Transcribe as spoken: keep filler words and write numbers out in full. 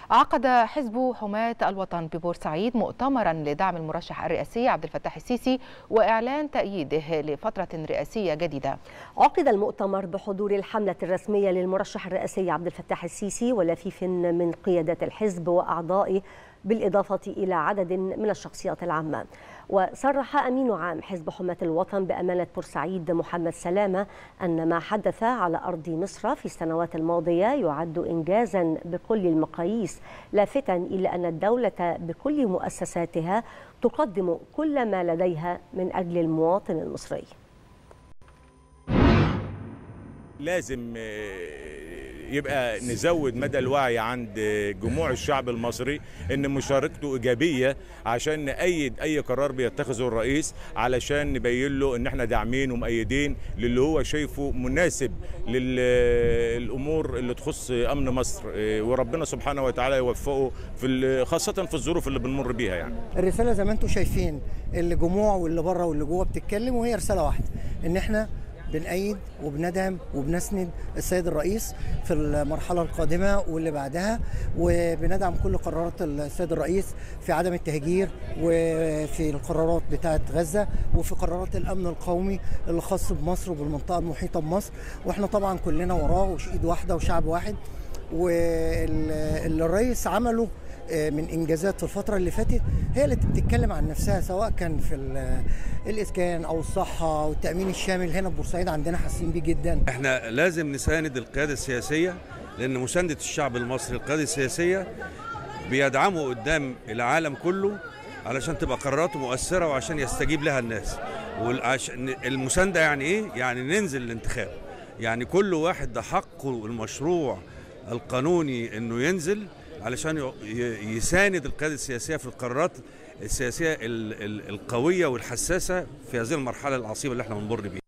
عقد حزب حماة الوطن ببورسعيد مؤتمرا لدعم المرشح الرئاسي عبد الفتاح السيسي وإعلان تأييده لفترة رئاسية جديدة. عقد المؤتمر بحضور الحملة الرسمية للمرشح الرئاسي عبد الفتاح السيسي ولفيف من قيادة الحزب وأعضائه بالإضافة إلى عدد من الشخصيات العامة. وصرح أمين عام حزب حماة الوطن بأمانة بورسعيد محمد سلامة أن ما حدث على أرض مصر في السنوات الماضية يعد إنجازا بكل المقاييس، لافتا إلى أن الدولة بكل مؤسساتها تقدم كل ما لديها من أجل المواطن المصري. لازم يبقى نزود مدى الوعي عند جموع الشعب المصري ان مشاركته ايجابيه عشان نأيد اي قرار بيتخذه الرئيس، علشان نبين له ان احنا داعمين ومؤيدين للي هو شايفه مناسب للامور اللي تخص امن مصر، وربنا سبحانه وتعالى يوفقه في خاصه في الظروف اللي بنمر بيها. يعني الرساله زي ما انتم شايفين اللي جموع واللي بره واللي جوه بتتكلم، وهي رساله واحده ان احنا بنأيد وبندعم وبنسند السيد الرئيس في المرحلة القادمة واللي بعدها، وبندعم كل قرارات السيد الرئيس في عدم التهجير وفي القرارات بتاعة غزة وفي قرارات الأمن القومي اللي خاص بمصر وبالمنطقة المحيطة بمصر، واحنا طبعا كلنا وراه وإيد واحدة وشعب واحد. واللي الرئيس عمله من انجازات في الفتره اللي فاتت هي اللي بتتكلم عن نفسها، سواء كان في الاسكان او الصحه او التامين الشامل. هنا في بورسعيد عندنا حاسين بيه جدا. احنا لازم نساند القياده السياسيه، لان مسانده الشعب المصري القياده السياسيه بيدعمه قدام العالم كله علشان تبقى قراراته مؤثره وعشان يستجيب لها الناس. والمسانده يعني ايه؟ يعني ننزل الانتخاب، يعني كل واحد ده حقه المشروع القانوني انه ينزل علشان يساند القيادة السياسية في القرارات السياسية القوية والحساسة في هذه المرحلة العصيبة اللي احنا بنمر بيها.